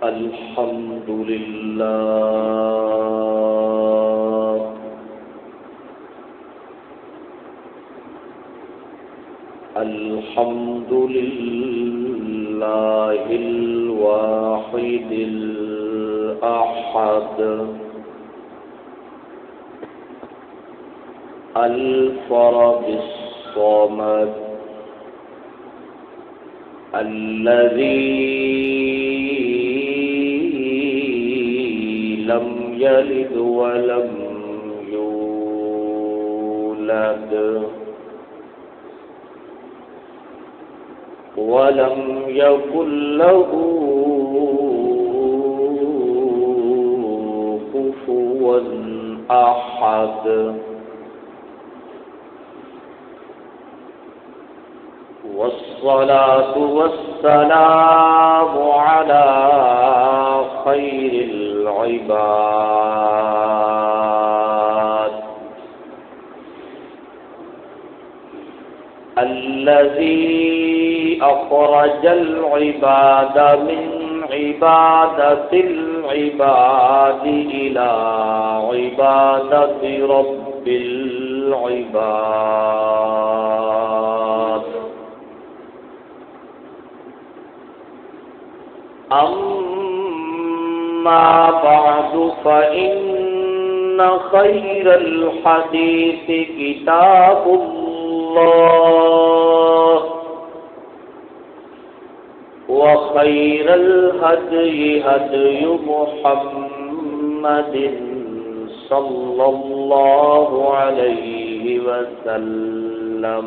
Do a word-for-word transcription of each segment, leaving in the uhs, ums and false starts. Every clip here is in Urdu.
الحمد لله الحمد لله الواحد الأحد الفرد الصمد الذي لم يلد ولم يولد ولم يكن له كفوا أحد والصلاة والسلام على خير العباد الذي أخرج العباد من عبادة العباد إلى عبادة رب العباد أما بعد فإن خير الحديث كتاب الله وخير الهدي هدي محمد صلى الله عليه وسلم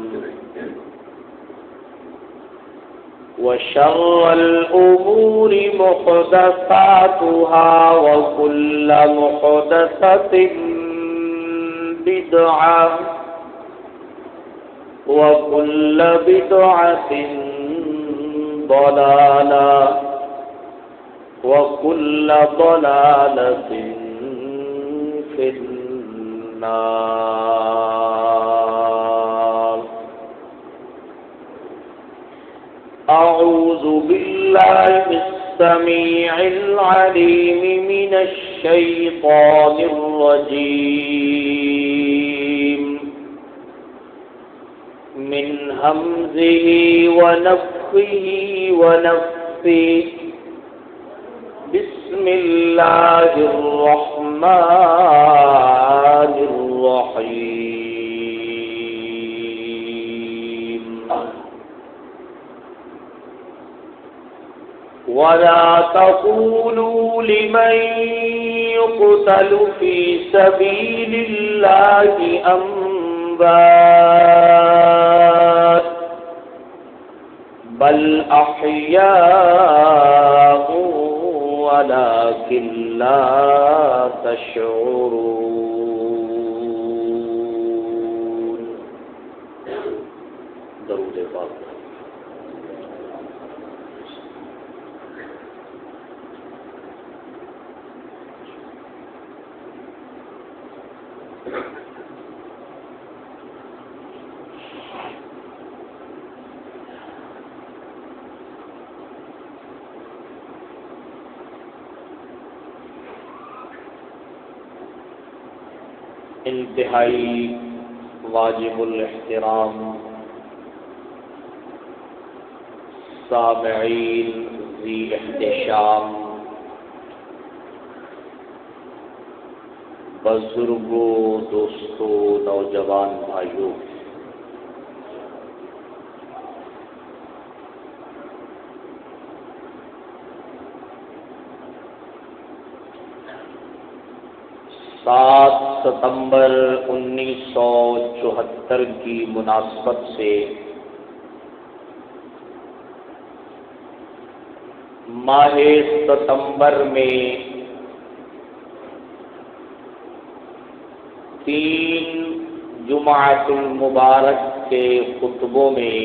وشر الأمور محدثاتها وكل محدثة بدعة وكل بدعة ضلالة وكل ضلالة في النار. أعوذ بالله السميع العليم من الشيطان الرجيم من همزه ونفخه ونفثه. بسم الله الرحمن الرحيم. ولا تقولوا لمن يقتل في سبيل الله أموات بل أحياء ولكن لا تشعرون. درود پاک. انتہائی واجب الاحترام سامعین ذی احتشام بزرگوں دوستوں نوجوان بھائیوں، سات ستمبر انیس سو چوہتر کی مناسبت سے ماہ ستمبر میں تین جمعۃ المبارک کے خطبوں میں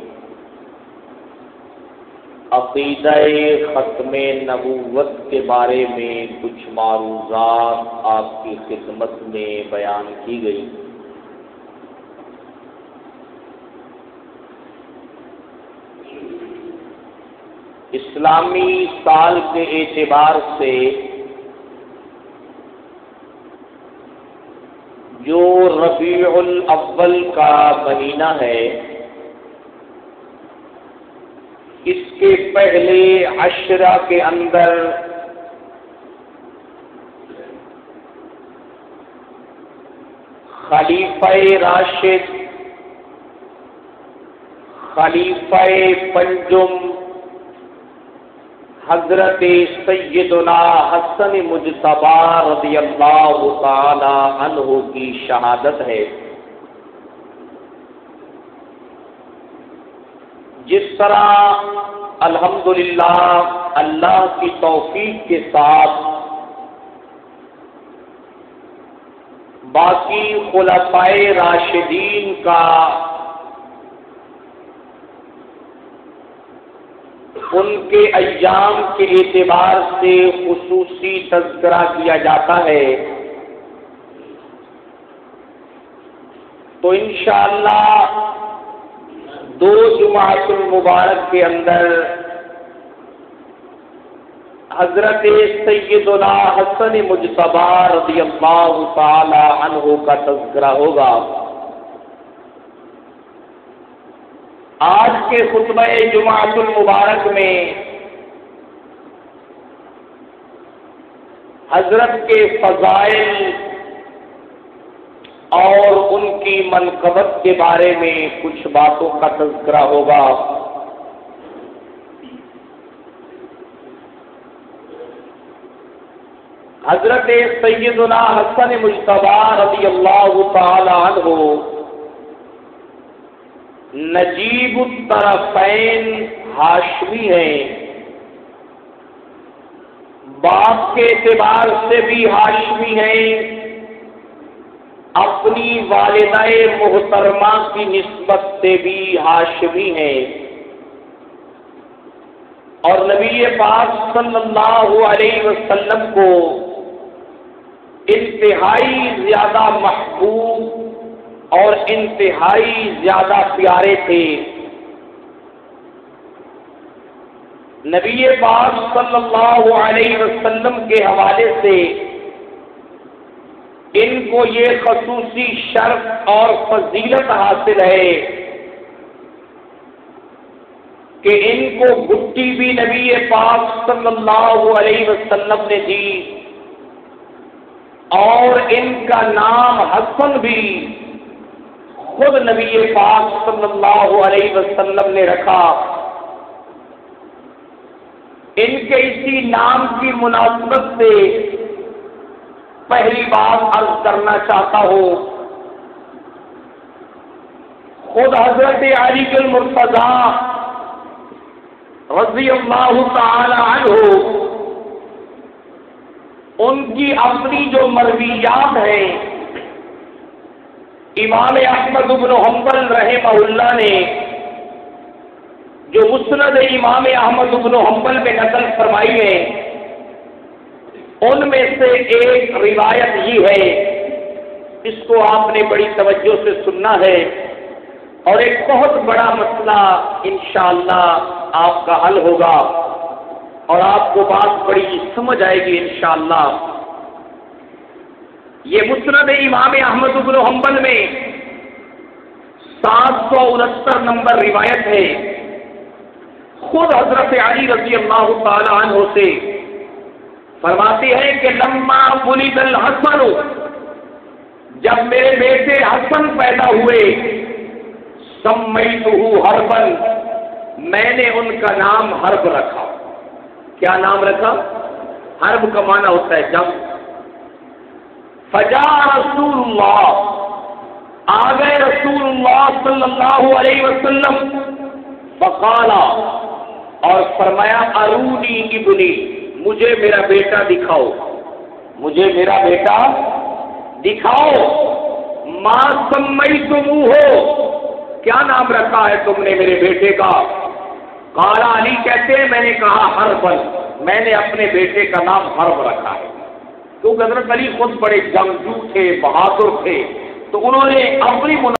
عقیدہ ختم نبوت کے بارے میں کچھ معروضات آپ کی خدمت میں بیان کی گئی. اسلامی سال کے اعتبار سے جو ربیع الاول کا مہینہ ہے، اس کے پہلے عشرہ کے اندر خلیفہ راشد، خلیفہ پنجم حضرت سیدنا حسن مجتبی رضی اللہ تعالی عنہ کی شہادت ہے۔ جس طرح الحمدللہ اللہ کی توفیق کے ساتھ باقی خلفائے راشدین کا ان کے ایام کے اعتبار سے خصوصی تذکرہ کیا جاتا ہے، تو انشاءاللہ دو جمعۃ المبارک کے اندر حضرت سیدنا حسن مجتبی رضی اللہ تعالی عنہ کا تذکرہ ہوگا۔ آج کے خطبہ جمعۃ المبارک میں حضرت کے فضائل اور ان کی منقبت کے بارے میں کچھ باتوں کا تذکرہ ہوگا۔ حضرت سیدنا حسن مجتبی رضی اللہ تعالی عنہ نجیب الطرفین ہاشمی ہیں، باپ کے اعتبار سے بھی ہاشمی ہیں، اپنی والدہ محترمہ کی نسبت سے بھی ہاشمی ہیں، اور نبی پاک صلی اللہ علیہ وسلم کو انتہائی زیادہ محبوب اور انتہائی زیادہ پیارے تھے۔ نبی پاک صلی اللہ علیہ وسلم کے حوالے سے ان کو یہ خصوصی شرف اور فضیلت حاصل ہے کہ ان کو گٹی بھی نبی پاک صلی اللہ علیہ وسلم نے دی، اور ان کا نام حسن بھی خود نبی پاک صلی اللہ علیہ وسلم نے رکھا۔ ان کے اسی نام کی مناسبت سے پہلی بات عرض کرنا چاہتا ہوں، خود حضرت علی المرتضیٰ رضی اللہ تعالی عنہ ان کی اپنی جو مرویات ہیں، امام احمد بن حنبل رحمہ اللہ نے جو مسند امام احمد بن حنبل میں نقل فرمائی ہے، ان میں سے ایک روایت یہ ہے، اس کو آپ نے بڑی توجہ سے سننا ہے، اور ایک بہت بڑا مسئلہ انشاءاللہ آپ کا حل ہوگا اور آپ کو بات بڑی سمجھ آئے گی انشاءاللہ۔ یہ مسند امام احمد بن حنبل میں سات سو انہتر نمبر روایت ہے۔ خود حضرت علی رضی اللہ تعالی عنہ سے فرماتے ہیں کہ لما ولد الحسن، جب میرے بیٹے حسن پیدا ہوئے، سمیتہ حربا، میں نے ان کا نام حرب رکھا۔ کیا نام رکھا؟ حرب کا معنی ہوتا ہے جنگ۔ فجاء رسول اللہ، آ گئے رسول اللہ صلی اللہ علیہ وسلم، فقالا، اور فرمایا ارونی ابنی، مجھے میرا بیٹا دکھاؤ، مجھے میرا بیٹا دکھاؤ۔ ما سمیتموہ، کیا نام رکھا ہے تم نے میرے بیٹے کا؟ قال علی کہتے ہیں میں نے کہا حربن، میں نے اپنے بیٹے کا نام حرب رکھا ہے، کیونکہ حضرت علی خود بڑے جنگجو تھے، بہادر تھے، تو انہوں نے اپنی